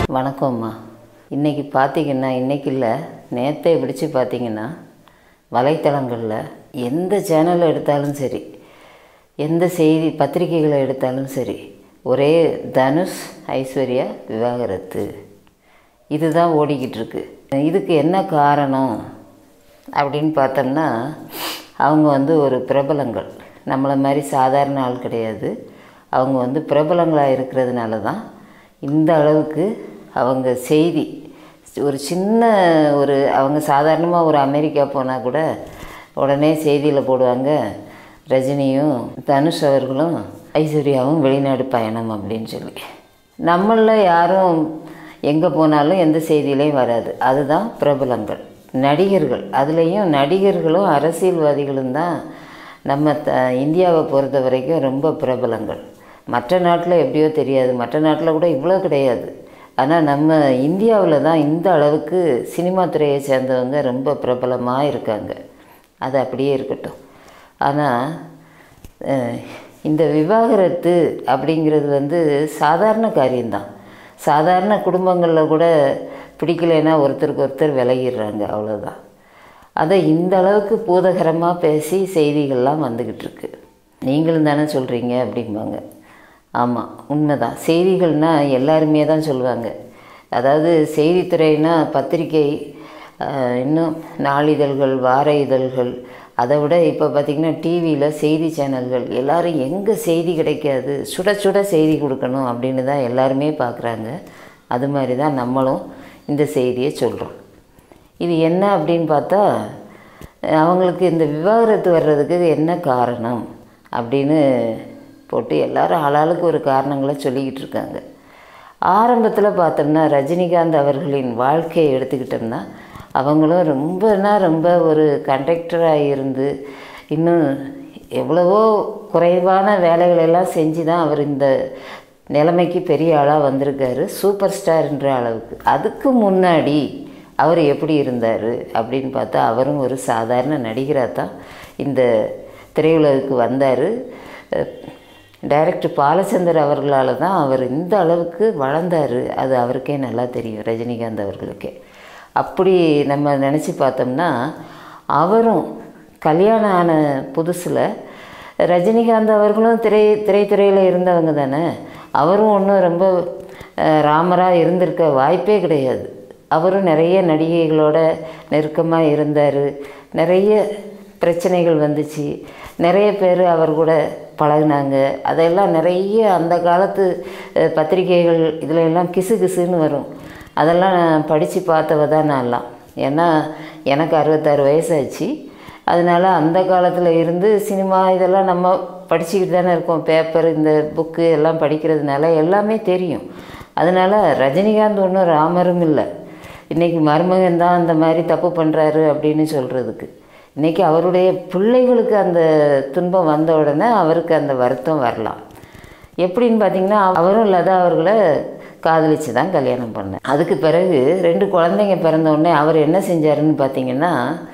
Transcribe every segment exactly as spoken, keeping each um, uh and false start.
வணக்கம்மா. இன்றைக்கி பார்த்திங்கன்னா, இன்றைக்கி இல்லை நேற்றே பிடிச்சி பார்த்திங்கன்னா வலைத்தளங்களில் எந்த சேனலை எடுத்தாலும் சரி, எந்த செய்தி பத்திரிகைகளை எடுத்தாலும் சரி, ஒரே தனுஷ் ஐஸ்வர்யா விவாகரத்து இதுதான் ஓடிக்கிட்டு இருக்கு. இதுக்கு என்ன காரணம் அப்படின்னு பார்த்தோம்னா, அவங்க வந்து ஒரு பிரபலங்கள், நம்மளை மாதிரி சாதாரண ஆள் கிடையாது. அவங்க வந்து பிரபலங்களாக இருக்கிறதுனால தான் இந்த அளவுக்கு அவங்க செய்தி ஒரு சின்ன ஒரு அவங்க சாதாரணமாக ஒரு அமெரிக்கா போனால் கூட உடனே செய்தியில் போடுவாங்க, ரஜினியும் தனுஷ் அவர்களும் ஐஸ்வர்யாவும் வெளிநாடு பயணம் அப்படின்னு சொல்லி. நம்மளில் யாரும் எங்கே போனாலும் எந்த செய்தியிலையும் வராது. அதுதான் பிரபலங்கள். நடிகர்கள், அதுலேயும் நடிகர்களும் அரசியல்வாதிகளும் தான் நம்ம த இந்தியாவை பொறுத்த வரைக்கும் ரொம்ப பிரபலங்கள். மற்ற நாட்டில் எப்படியோ தெரியாது, மற்ற நாட்டில் கூட இவ்வளோ கிடையாது. ஆனால் நம்ம இந்தியாவில் தான் இந்த அளவுக்கு சினிமா துறையை சேர்ந்தவங்க ரொம்ப பிரபலமாக இருக்காங்க. அது அப்படியே இருக்கட்டும். ஆனால் இந்த விவாகரத்து அப்படிங்கிறது வந்து சாதாரண காரியம்தான். சாதாரண குடும்பங்களில் கூட பிடிக்கலைன்னா ஒருத்தருக்கு ஒருத்தர் விலகிடுறாங்க, அவ்வளோதான். அதை இந்த அளவுக்கு பூதகரமாக பேசி செய்திகள்லாம் வந்துக்கிட்டு இருக்கு. நீங்களும் தானே சொல்கிறீங்க அப்படிம்பாங்க. ஆமாம், உண்மைதான். செய்திகள்னால் எல்லாருமே தான் சொல்லுவாங்க. அதாவது செய்தித்துறைனா பத்திரிகை, இன்னும் நாளிதழ்கள், வார இதழ்கள், அதை விட இப்போ பார்த்திங்கன்னா டிவியில் செய்தி சேனல்கள், எல்லோரும் எங்கே செய்தி கிடைக்காது, சுட சுட செய்தி கொடுக்கணும் அப்படின்னு தான் எல்லாருமே பார்க்குறாங்க. அது மாதிரி தான் நம்மளும் இந்த செய்தியை சொல்கிறோம். இது என்ன அப்படின்னு பார்த்தா, அவங்களுக்கு இந்த விவாகரத்து வர்றதுக்கு என்ன காரணம் அப்படின்னு போட்டு எல்லாரும் ஆளாளுக்கு ஒரு காரணங்களை சொல்லிக்கிட்டு இருக்காங்க. ஆரம்பத்தில் பார்த்தோம்னா ரஜினிகாந்த் அவர்களின் வாழ்க்கையை எடுத்துக்கிட்டோம்னா, அவங்களும் ரொம்பனா ரொம்ப ஒரு கண்டக்டராக இருந்து இன்னும் எவ்வளவோ குறைவான வேலைகளெல்லாம் செஞ்சு தான் அவர் இந்த நிலைமைக்கு பெரிய ஆளாக வந்திருக்காரு, சூப்பர் ஸ்டார்ன்ற அளவுக்கு. அதுக்கு முன்னாடி அவர் எப்படி இருந்தார் அப்படின்னு பார்த்தா, அவரும் ஒரு சாதாரண நடிகராக தான் இந்த திரையுலகுக்கு வந்தார். டைரக்டர் பாலச்சந்தர் அவர்களால் தான் அவர் இந்த அளவுக்கு வளர்ந்தார். அது அவருக்கே நல்லா தெரியும், ரஜினிகாந்த் அவர்களுக்கே. அப்படி நம்ம நினச்சி பார்த்தோம்னா, அவரும் கல்யாணம் ஆன புதுசில் ரஜினிகாந்த் அவர்களும் திரை திரைத்துறையில் இருந்தவங்க தானே. அவரும் ஒன்றும் ரொம்ப ராமராக இருந்திருக்க வாய்ப்பே கிடையாது. அவரும் நிறைய நடிகைகளோட நெருக்கமாக இருந்தார். நிறைய பிரச்சனைகள் வந்துச்சு, நிறைய பேர் அவர் கூட பழகினாங்க. அதெல்லாம் நிறைய அந்த காலத்து பத்திரிகைகள் இதில் எல்லாம் கிசு கிசுன்னு வரும். அதெல்லாம் நான் படித்து பார்த்தவ தான் நான்லாம். ஏன்னா எனக்கு அறுபத்தாறு வயசாச்சு. அதனால் அந்த காலத்தில் இருந்து சினிமா இதெல்லாம் நம்ம படிச்சுக்கிட்டு தானே இருக்கோம். பேப்பர், இந்த புக்கு எல்லாம் படிக்கிறதுனால எல்லாமே தெரியும். அதனால் ரஜினிகாந்த் ஒன்றும் ராமரும் இல்லை. இன்றைக்கி மருமகன் தான் அந்த மாதிரி தப்பு பண்ணுறாரு அப்படின்னு சொல்கிறதுக்கு. இன்றைக்கி அவருடைய பிள்ளைகளுக்கு அந்த துன்பம் வந்த உடனே அவருக்கு அந்த வருத்தம் வரலாம். எப்படின்னு பார்த்திங்கன்னா, அவரும் லதா அவர்களை காதலித்து தான் கல்யாணம் பண்ணேன். அதுக்கு பிறகு ரெண்டு குழந்தைங்க பிறந்த உடனே அவர் என்ன செஞ்சாருன்னு பார்த்திங்கன்னா,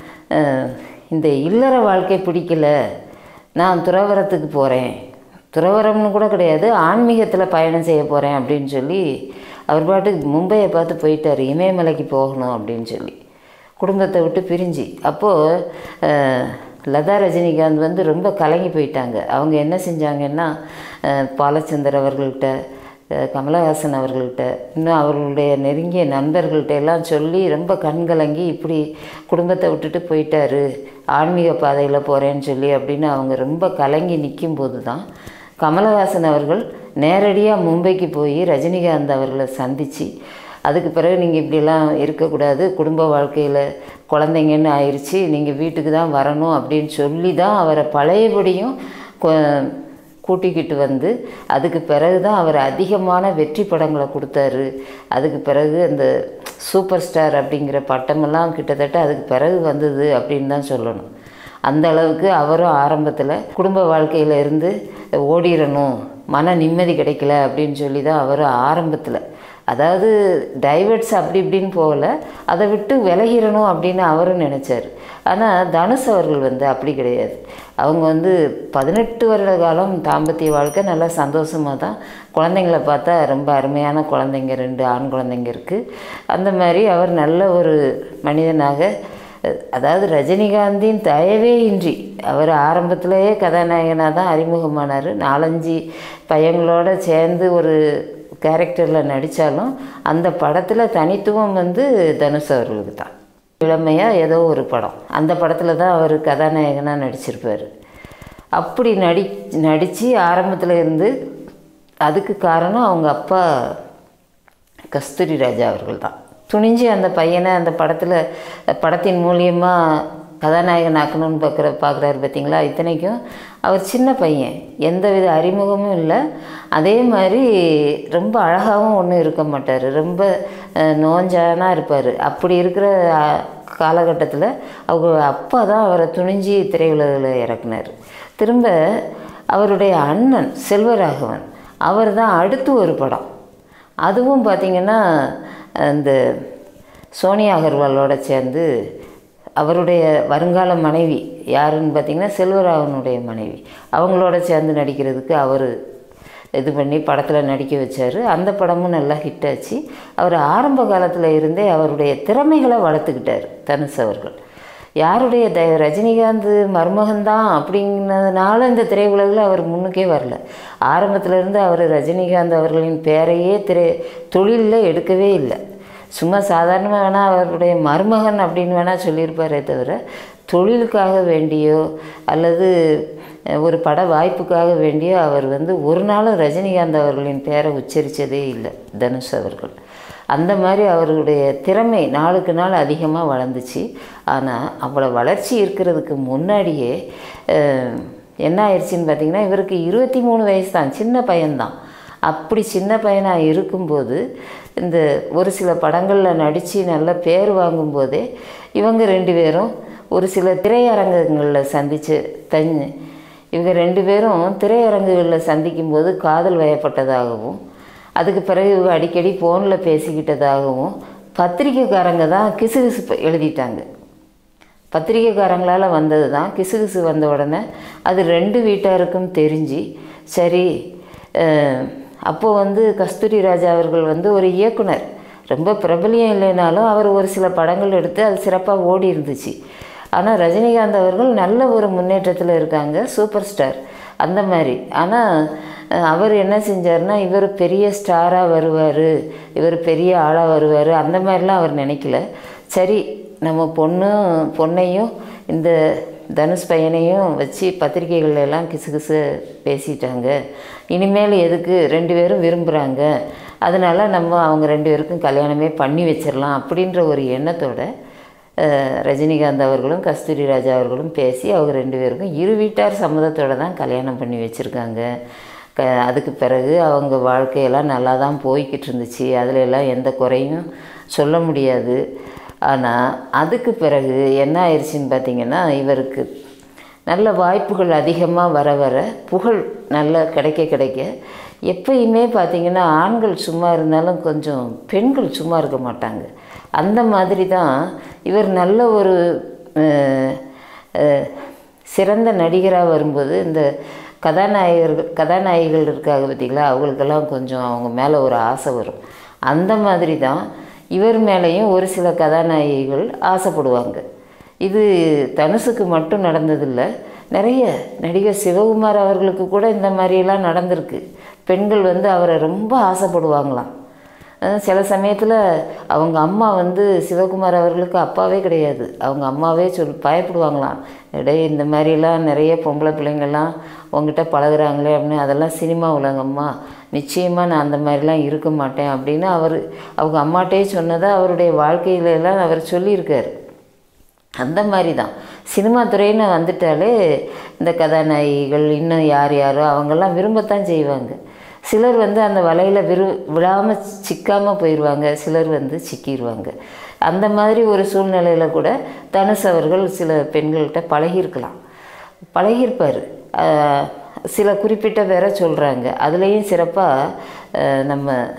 இந்த இல்லற வாழ்க்கை பிடிக்கல, நான் துறவரத்துக்கு போகிறேன், துறவரம்னு கூட கிடையாது, ஆன்மீகத்தில் பயணம் செய்ய போகிறேன் அப்படின்னு சொல்லி அவர் பாட்டுக்கு மும்பையை பார்த்து போயிட்டார். இமயமலைக்கு போகணும் அப்படின்னு சொல்லி குடும்பத்தை விட்டு பிரிஞ்சு. அப்போது லதா ரஜினிகாந்த் வந்து ரொம்ப கலங்கி போயிட்டாங்க. அவங்க என்ன செஞ்சாங்கன்னா, பாலச்சந்தர் அவர்கள்ட்ட, கமலஹாசன் அவர்கள்ட்ட, இன்னும் அவர்களுடைய நெருங்கிய நண்பர்கள்ட்ட எல்லாம் சொல்லி ரொம்ப கண்கலங்கி, இப்படி குடும்பத்தை விட்டுட்டு போயிட்டாரு, ஆன்மீக பாதையில் போகிறேன்னு சொல்லி அப்படின்னு அவங்க ரொம்ப கலங்கி நிற்கும்போது தான் கமலஹாசன் அவர்கள் நேரடியாக மும்பைக்கு போய் ரஜினிகாந்த் அவர்களை சந்தித்து, அதுக்கு பிறகு நீங்கள் இப்படிலாம் இருக்கக்கூடாது, குடும்ப வாழ்க்கையில் குழந்தைங்கன்னு ஆயிடுச்சு, நீங்கள் வீட்டுக்கு தான் வரணும் அப்படின்னு சொல்லி தான் அவரை பழையபடியும் கூட்டிக்கிட்டு வந்து, அதுக்கு பிறகு தான் அவர் அதிகமான வெற்றி படங்களை கொடுத்தாரு. அதுக்கு பிறகு அந்த சூப்பர் ஸ்டார் அப்படிங்கிற பட்டமெல்லாம் கிட்டத்தட்ட அதுக்கு பிறகு வந்தது அப்படின்னு தான் சொல்லணும். அந்த அளவுக்கு அவரும் ஆரம்பத்தில் குடும்ப வாழ்க்கையில் இருந்து ஓடிடணும், மன நிம்மதி கிடைக்கல அப்படின்னு சொல்லி தான் அவர் ஆரம்பத்தில் அதாவது டைவர்ட்ஸ் அப்படி இப்படின்னு போகல, அதை விட்டு விலகிடணும் அப்படின்னு அவரும் நினச்சார். ஆனால் தனுஷ் அவர்கள் வந்து அப்படி கிடையாது. அவங்க வந்து பதினெட்டு வருட காலம் தாம்பத்திய வாழ்க்கை நல்லா சந்தோஷமாக தான், குழந்தைங்கள பார்த்தா ரொம்ப அருமையான குழந்தைங்க, ரெண்டு ஆண் குழந்தைங்க இருக்குது. அந்த மாதிரி அவர் நல்ல ஒரு மனிதனாக, அதாவது ரஜினிகாந்தின் தயவே இன்றி அவர் ஆரம்பத்திலேயே கதாநாயகனாக தான் அறிமுகமானார். நாலஞ்சு பையங்களோட சேர்ந்து ஒரு கேரக்டரில் நடித்தாலும் அந்த படத்தில் தனித்துவம் வந்து தனுஷ் அவர்களுக்கு தான். இளமையாக ஏதோ ஒரு படம், அந்த படத்தில் தான் அவர் கதாநாயகனாக நடிச்சிருப்பார். அப்படி நடி நடித்து ஆரம்பத்தில் இருந்து, அதுக்கு காரணம் அவங்க அப்பா கஸ்தூரி ராஜா அவர்கள் தான். துணிஞ்சு அந்த பையனை அந்த படத்தில் படத்தின் மூலியமாக கதாநாயகன் ஆக்கணும்னு பார்க்குற பார்க்குறாரு பார்த்தீங்களா. இத்தனைக்கும் அவர் சின்ன பையன், எந்த வித அறிமுகமும் இல்லை. அதே மாதிரி ரொம்ப அழகாகவும் ஒன்றும் இருக்க மாட்டார், ரொம்ப நோஞ்சானா இருப்பார். அப்படி இருக்கிற காலகட்டத்தில் அவங்க அப்பா தான் அவரை துணிஞ்சி திரையுலகில் இறக்குனார். திரும்ப அவருடைய அண்ணன் செல்வராகவன் அவர் தான் அடுத்து ஒரு படம், அதுவும் பார்த்திங்கன்னா அந்த சோனியா அகர்வாலோட சேர்ந்து, அவருடைய வருங்கால மனைவி யாருன்னு பார்த்திங்கன்னா செல்வராகவனுடைய மனைவி, அவங்களோட சேர்ந்து நடிக்கிறதுக்கு அவர் இது பண்ணி படத்தில் நடிக்க வச்சார். அந்த படமும் நல்லா ஹிட் ஆச்சு. அவர் ஆரம்ப காலத்தில் இருந்தே அவருடைய திறமைகளை வளர்த்துக்கிட்டார் தனுஷ் அவர்கள். யாருடைய த ரஜினிகாந்த் மருமகன்தான் அப்படிங்கிறதுனால இந்த திரையுலகில் அவர் முன்னுக்கே வரல. ஆரம்பத்திலேருந்து அவர் ரஜினிகாந்த் அவர்களின் பேரையே திரை தொழிலில் எடுக்கவே இல்லை. சும்மா சாதாரணமாக வேணால் அவருடைய மருமகன் அப்படின்னு வேணால் சொல்லியிருப்பாரே தவிர, தொழிலுக்காக வேண்டியோ அல்லது ஒரு பட வாய்ப்புக்காக வேண்டியோ அவர் வந்து ஒரு நாளும் ரஜினிகாந்த் அவர்களின் பேரை உச்சரித்ததே இல்லை தனுஷ் அவர்கள். அந்த மாதிரி அவர்களுடைய திறமை நாளுக்கு நாள் அதிகமாக வளர்ந்துச்சு. ஆனால் அவ்வளோ வளர்ச்சி இருக்கிறதுக்கு முன்னாடியே என்ன ஆயிடுச்சின்னு பார்த்திங்கன்னா, இவருக்கு இருபத்தி மூணு வயசு தான், சின்ன பையன்தான். அப்படி சின்ன பையனாக இருக்கும்போது இந்த ஒரு சில படங்களில் நடித்து நல்ல பேர் வாங்கும்போதே இவங்க ரெண்டு பேரும் ஒரு சில திரையரங்குகளில் சந்தித்து தஞ்சு இவங்க ரெண்டு பேரும் திரையரங்குகளில் சந்திக்கும்போது காதல் வயப்பட்டதாகவும், அதுக்கு பிறகு இவங்க அடிக்கடி ஃபோனில் பேசிக்கிட்டதாகவும் பத்திரிக்கைக்காரங்க தான் கிசுகிசு எழுதிட்டாங்க. பத்திரிக்கைக்காரங்களால் வந்தது தான். கிசுகிசு வந்த உடனே அது ரெண்டு வீட்டாருக்கும் தெரிஞ்சு, சரி அப்போது வந்து கஸ்தூரி ராஜா அவர்கள் வந்து ஒரு இயக்குனர், ரொம்ப பிரபலியம் இல்லைனாலும் அவர் ஒரு சில படங்கள் எடுத்து அது சிறப்பாக ஓடி இருந்துச்சு. ஆனால் ரஜினிகாந்த் அவர்கள் நல்ல ஒரு முன்னேற்றத்தில் இருக்காங்க, சூப்பர் ஸ்டார் அந்த மாதிரி. ஆனால் அவர் என்ன செஞ்சார்னா, இவர் பெரிய ஸ்டாராக வருவார், இவர் பெரிய ஆளாக வருவார், அந்த மாதிரிலாம் அவர் நினைக்கல. சரி நம்ம பொண்ணும் பொண்ணையும் இந்த தனுஷ் பையனையும் வச்சு பத்திரிகைகள் எல்லாம் கிசுகிசு பேசிட்டாங்க, இனிமேல் எதுக்கு, ரெண்டு பேரும் விரும்புகிறாங்க, அதனால் நம்ம அவங்க ரெண்டு பேருக்கும் கல்யாணமே பண்ணி வச்சிடலாம் அப்படின்ற ஒரு எண்ணத்தோட ரஜினிகாந்த் அவர்களும் கஸ்தூரி ராஜா அவர்களும் பேசி அவங்க ரெண்டு பேருக்கும் இரு வீட்டார் சம்மதத்தோடு தான் கல்யாணம் பண்ணி வச்சுருக்காங்க. க அதுக்கு பிறகு அவங்க வாழ்க்கையெல்லாம் நல்லா தான் போய்கிட்டு இருந்துச்சு, அதில் எல்லாம் எந்த குறையும் சொல்ல முடியாது. ஆனால் அதுக்கு பிறகு என்ன ஆயிடுச்சின்னு பார்த்திங்கன்னா, இவருக்கு நல்ல வாய்ப்புகள் அதிகமாக வர வர புகழ் நல்லா கிடைக்க கிடைக்க, எப்பயுமே பார்த்திங்கன்னா ஆண்கள் சும்மா இருந்தாலும் கொஞ்சம் பெண்கள் சும்மா இருக்க மாட்டாங்க. அந்த மாதிரி தான் இவர் நல்ல ஒரு சிறந்த நடிகராக வரும்போது இந்த கதாநாயகர்கள் கதாநாயகிகள் இருக்காங்க பார்த்திங்களா, அவங்களுக்கெல்லாம் கொஞ்சம் அவங்க மேலே ஒரு ஆசை வரும். அந்த மாதிரி தான் இவர் மேலேயும் ஒரு சில கதாநாயகிகள் ஆசைப்படுவாங்க. இது தனுஷுக்கு மட்டும் நடந்ததில்லை, நிறைய நடிகர் சிவகுமார் அவர்களுக்கு கூட இந்த மாதிரியெல்லாம் நடந்திருக்கு. பெண்கள் வந்து அவரை ரொம்ப ஆசைப்படுவாங்களாம். சில சமயத்தில் அவங்க அம்மா வந்து சிவகுமார் அவர்களுக்கு அப்பாவே கிடையாது, அவங்க அம்மாவே சொல் பயப்படுவாங்களாம், இடையே இந்த மாதிரிலாம் நிறைய பொம்பளை பிள்ளைங்கள்லாம் உங்ககிட்ட பழகுறாங்களே அப்படின்னு. அதெல்லாம் சினிமா உலகம்மா, நிச்சயமாக நான் அந்த மாதிரிலாம் இருக்க மாட்டேன் அப்படின்னு அவர் அவங்க அம்மாட்டே சொன்னதை அவருடைய வாழ்க்கையிலெல்லாம் அவர் சொல்லியிருக்கார். அந்த மாதிரி தான் சினிமா துறைன்னு வந்துட்டாலே இந்த கதாநாயகிகள் இன்னும் யார் யாரோ அவங்கெல்லாம் விரும்பத்தான் செய்வாங்க. சிலர் வந்து அந்த வலையில் விரு விழாமல் சிக்காமல் போயிடுவாங்க, சிலர் வந்து சிக்கிடுவாங்க. அந்த மாதிரி ஒரு சூழ்நிலையில் கூட தனுஷ் அவர்கள் சில பெண்கள்கிட்ட பழகியிருக்கலாம், பழகியிருப்பார். சில குறிப்பிட்ட பேரை சொல்கிறாங்க. அதுலேயும் சிறப்பாக நம்ம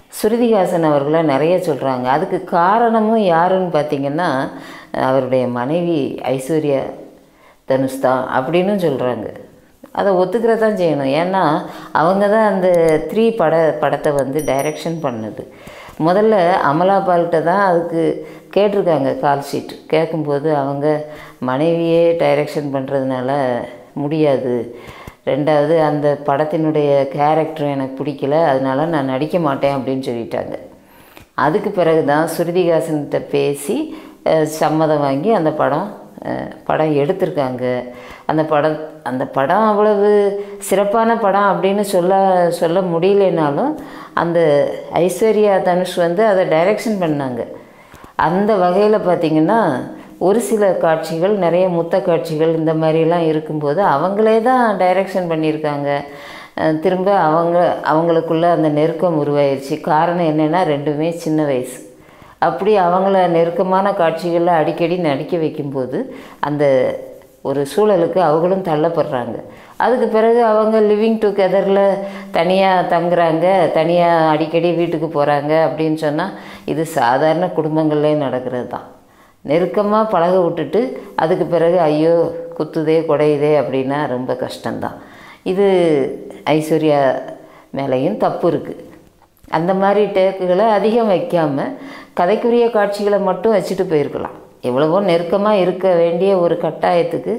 ஸ்ருதிஹாசன் அவர்களை நிறைய சொல்கிறாங்க. அதுக்கு காரணமும் யாருன்னு பார்த்திங்கன்னா அவருடைய மனைவி ஐஸ்வர்யா தனுஷ் தான் அப்படின்னு சொல்கிறாங்க. அதை ஒத்துக்கிறதான் செய்யணும். ஏன்னா அவங்க தான் அந்த த்ரீ பட படத்தை வந்து டைரக்ஷன் பண்ணது. முதல்ல அமலாபால்கிட்ட தான் அதுக்கு கேட்டிருக்காங்க கால் ஷீட். கேட்கும்போது அவங்க மனைவியே டைரக்ஷன் பண்ணுறதுனால முடியாது, ரெண்டாவது அந்த படத்தினுடைய கேரக்டர் எனக்கு பிடிக்கல, அதனால நான் நடிக்க மாட்டேன் அப்படின்னு சொல்லிட்டாங்க. அதுக்கு பிறகு தான் ஸ்ருதிஹாசன்கிட்ட பேசி சம்மதம் வாங்கி அந்த படம் படம் எடுத்திருக்காங்க. அந்த படம் அந்த படம் அவ்வளவு சிறப்பான படம் அப்படின்னு சொல்ல சொல்ல முடியலனாலும் அந்த ஐஸ்வர்யா தனுஷ் வந்து அதை டைரக்ஷன் பண்ணாங்க. அந்த வகையில் பார்த்திங்கன்னா ஒரு சில காட்சிகள், நிறைய முத்த காட்சிகள் இந்த மாதிரிலாம் இருக்கும்போது அவங்களே தான் டைரக்ஷன் பண்ணியிருக்காங்க. திரும்ப அவங்க அவங்களுக்குள்ள அந்த நெருக்கம் உருவாயிருச்சு. காரணம் என்னென்னா ரெண்டுமே சின்ன வயசு. அப்படி அவங்கள நெருக்கமான காட்சிகளில் அடிக்கடி நடிக்க வைக்கும்போது அந்த ஒரு சூழலுக்கு அவங்களும் தள்ளப்படுறாங்க. அதுக்கு பிறகு அவங்க லிவிங் டுகெதரில் தனியாக தங்குறாங்க, தனியாக அடிக்கடி வீட்டுக்கு போகிறாங்க அப்படின்னு சொன்னால் இது சாதாரண குடும்பங்கள்லே நடக்கிறது தான். நெருக்கமாக பழக விட்டுட்டு அதுக்கு பிறகு ஐயோ குத்துதே குடையுதே அப்படின்னா ரொம்ப கஷ்டம்தான். இது ஐஸ்வர்யா மேலேயும் தப்பு இருக்குது. அந்த மாதிரி டேக்குகளை அதிகம் வைக்காமல் கதைக்குரிய காட்சிகளை மட்டும் வச்சுட்டு போயிருக்கலாம். எவ்வளவோ நெருக்கமாக இருக்க வேண்டிய ஒரு கட்டாயத்துக்கு,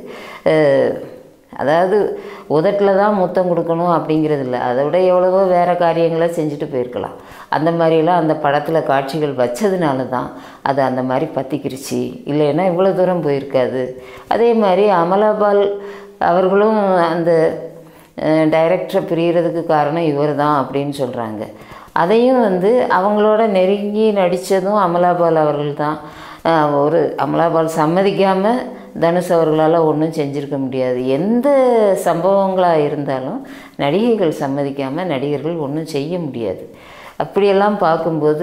அதாவது உதட்டில் தான் முத்தம் கொடுக்கணும் அப்படிங்கிறது இல்லை, அதை விட எவ்வளவோ வேறு காரியங்களை செஞ்சுட்டு போயிருக்கலாம். அந்த மாதிரிலாம் அந்த படத்தில் காட்சிகள் வச்சதுனால தான் அது அந்த மாதிரி பற்றிக்கிருச்சு, இல்லைன்னா இவ்வளோ தூரம் போயிருக்காது. அதே மாதிரி அமலாபால் அவர்களும் அந்த டைரக்டரை பிரியறதுக்கு காரணம் இவர் தான் அப்படின்னு சொல்கிறாங்க. அதையும் வந்து அவங்களோட நெருங்கி நடித்ததும் அமலாபால் அவர்கள் தான். ஒரு அமலாபால் சம்மதிக்காமல் தனுஷ் அவர்களால் ஒன்றும் செஞ்சுருக்க முடியாது. எந்த சம்பவங்களாக இருந்தாலும் நடிகைகள் சம்மதிக்காமல் நடிகர்கள் ஒன்றும் செய்ய முடியாது. அப்படியெல்லாம் பார்க்கும்போது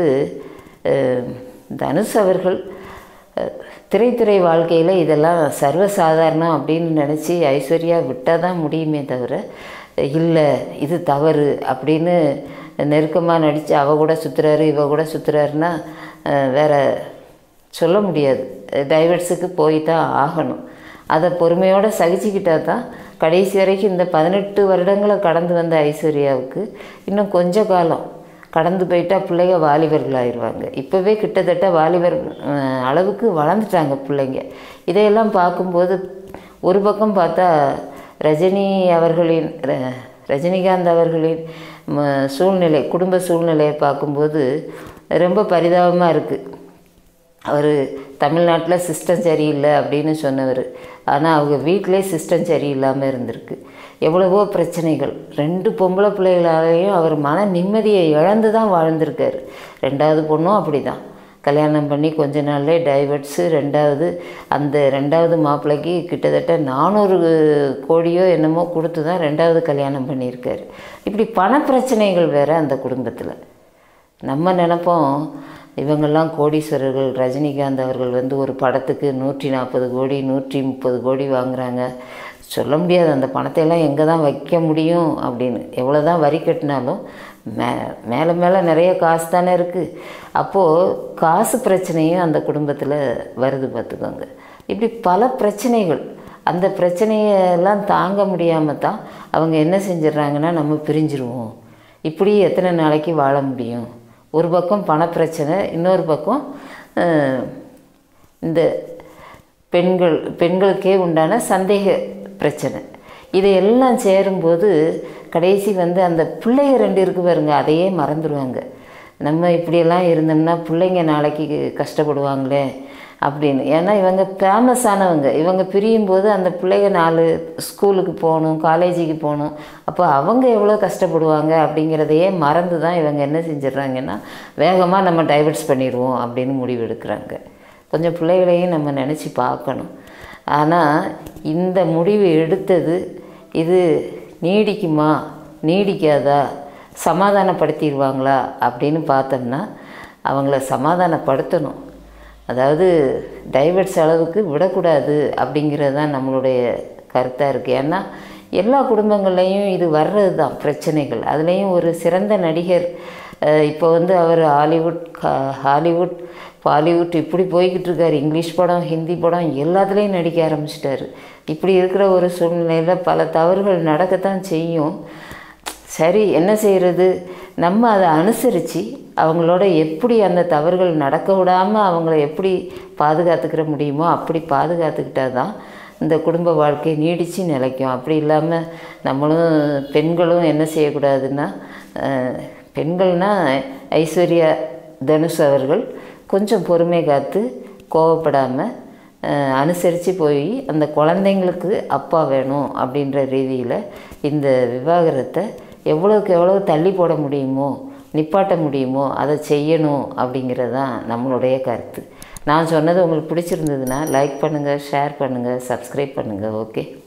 தனுஷ் அவர்கள் திரைத்துறை வாழ்க்கையில் இதெல்லாம் சர்வசாதாரணம் அப்படின்னு நினச்சி ஐஸ்வர்யா விட்டால் தான் முடியுமே தவிர, இல்லை இது தவறு அப்படின்னு நெருக்கமாக நடித்து அவ கூட சுற்றுறாரு இவ கூட சுற்றுறாருன்னா வேறு சொல்ல முடியாது. டைவர்ஸுக்கு போய் தான் ஆகணும். அதை பொறுமையோடு சகிச்சுக்கிட்டால் தான் கடைசி வரைக்கும் இந்த பதினெட்டு வருடங்களை கடந்து வந்த ஐஸ்வர்யாவுக்கு இன்னும் கொஞ்ச காலம் கடந்து போயிட்டால் பிள்ளைங்க வாலிபர்கள் ஆயிடுவாங்க. இப்போவே கிட்டத்தட்ட வாலிபர் அளவுக்கு வளர்ந்துட்டாங்க பிள்ளைங்க. இதையெல்லாம் பார்க்கும்போது ஒரு பக்கம் பார்த்தா ரஜினி அவர்களின் ரஜினிகாந்த் அவர்களின் சூழ்நிலை, குடும்ப சூழ்நிலையை பார்க்கும்போது ரொம்ப பரிதாபமாக இருக்குது. அவர் தமிழ்நாட்டில் சிஸ்டம் சரியில்லை அப்படின்னு சொன்னவர், ஆனால் அவங்க வீட்டிலே சிஸ்டம் சரியில்லாமல் இருந்திருக்கு. எவ்வளவோ பிரச்சனைகள், ரெண்டு பொம்பளை பிள்ளைகளாலேயும் அவர் மன நிம்மதியை இழந்து தான் வாழ்ந்திருக்கார். ரெண்டாவது பொண்ணும் அப்படி தான், கல்யாணம் பண்ணி கொஞ்ச நாள்லே டைவர்ட்ஸு. ரெண்டாவது அந்த ரெண்டாவது மாப்பிள்ளைக்கு கிட்டத்தட்ட நானூறு கோடியோ என்னமோ கொடுத்து தான் ரெண்டாவது கல்யாணம் பண்ணியிருக்காரு. இப்படி பணப்பிரச்சனைகள் வேறு அந்த குடும்பத்தில். நம்ம நினைப்போம் இவங்கெல்லாம் கோடீஸ்வரர்கள், ரஜினிகாந்த் அவர்கள் வந்து ஒரு படத்துக்கு நூற்றி நாற்பது கோடி நூற்றி முப்பது கோடி வாங்குகிறாங்க. சொல்ல முடியாது அந்த பணத்தையெல்லாம் எங்கே தான் வைக்க முடியும் அப்படின்னு. எவ்வளோ தான் வரி கட்டினாலும் மே மேலே மேலே நிறைய காசு தானே இருக்குது. அப்போது காசு பிரச்சனையும் அந்த குடும்பத்தில் வருது பார்த்துக்கோங்க. இப்படி பல பிரச்சனைகள். அந்த பிரச்சனையெல்லாம் தாங்க முடியாமல் தான் அவங்க என்ன செஞ்சிடறாங்கன்னா, நம்ம பிரிஞ்சிருவோம், இப்படி எத்தனை நாளைக்கு வாழ முடியும். ஒரு பக்கம் பணப்பிரச்சனை, இன்னொரு பக்கம் இந்த பெண்கள் பெண்களுக்கே உண்டான சந்தேக பிரச்சனை. இதையெல்லாம் சேரும்போது கடைசி வந்து அந்த பிள்ளைங்க ரெண்டு இருக்கு பாருங்க, அதையே மறந்துடுவாங்க. நம்ம இப்படியெல்லாம் இருந்தோம்னா பிள்ளைங்க நாளைக்கு கஷ்டப்படுவாங்களே அப்படின்னு. ஏன்னா இவங்க ஃபேமஸானவங்க. இவங்க பிரியும் போது அந்த பிள்ளைங்க நாலு ஸ்கூலுக்கு போகணும், காலேஜுக்கு போகணும். அப்போ அவங்க எவ்வளோ கஷ்டப்படுவாங்க அப்படிங்கிறதையே மறந்து தான் இவங்க என்ன செஞ்சிடறாங்கன்னா, வேகமாக நம்ம டைவர்ஸ் பண்ணிடுவோம் அப்படின்னு முடிவு எடுக்கிறாங்க. கொஞ்சம் பிள்ளைகளையும் நம்ம நினச்சி பார்க்கணும். ஆனால் இந்த முடிவு எடுத்தது இது நீடிக்குமா நீடிக்காதா, சமாதானப்படுத்திடுவாங்களா அப்படின்னு பார்த்தோம்னா அவங்கள சமாதானப்படுத்தணும். அதாவது டைவர்ஸ் அளவுக்கு விடக்கூடாது அப்படிங்கிறது தான் நம்மளுடைய கருத்தாக இருக்குது. ஏன்னா எல்லா குடும்பங்கள்லேயும் இது வர்றது தான் பிரச்சனைகள். அதுலேயும் ஒரு சிறந்த நடிகர் இப்போ வந்து அவர் ஹாலிவுட் ஹாலிவுட் பாலிவுட் இப்படி போய்கிட்டு இருக்கார். இங்கிலீஷ் படம், ஹிந்தி படம் எல்லாத்துலேயும் நடிக்க ஆரம்பிச்சிட்டாரு. இப்படி இருக்கிற ஒரு சூழ்நிலையில் பல தவறுகள் நடக்கத்தான் செய்யும். சரி, என்ன செய்கிறது? நம்ம அதை அனுசரித்து அவங்களோட எப்படி அந்த தவறுகள் நடக்க விடாமல் அவங்கள எப்படி பாதுகாத்துக்கிற முடியுமோ அப்படி பாதுகாத்துக்கிட்டால் தான் இந்த குடும்ப வாழ்க்கை நீடித்து நிலைக்கும். அப்படி இல்லாமல் நம்மளும் பெண்களும் என்ன செய்யக்கூடாதுன்னா, பெண்கள்னால் ஐஸ்வர்யா தனுஷ் அவர்கள் கொஞ்சம் பொறுமை காத்து கோவப்படாமல் அனுசரித்து போய் அந்த குழந்தைங்களுக்கு அப்பா வேணும் அப்படின்ற ரீதியில் இந்த விவாகரத்தை எவ்வளோக்கு எவ்வளோ தள்ளி போட முடியுமோ, நிப்பாட்ட முடியுமோ அதை செய்யணும் அப்படிங்கிறது தான் நம்மளுடைய கருத்து. நான் சொன்னது உங்களுக்கு பிடிச்சிருந்ததுன்னா லைக் பண்ணுங்கள், ஷேர் பண்ணுங்கள், சப்ஸ்கிரைப் பண்ணுங்கள். ஓகே.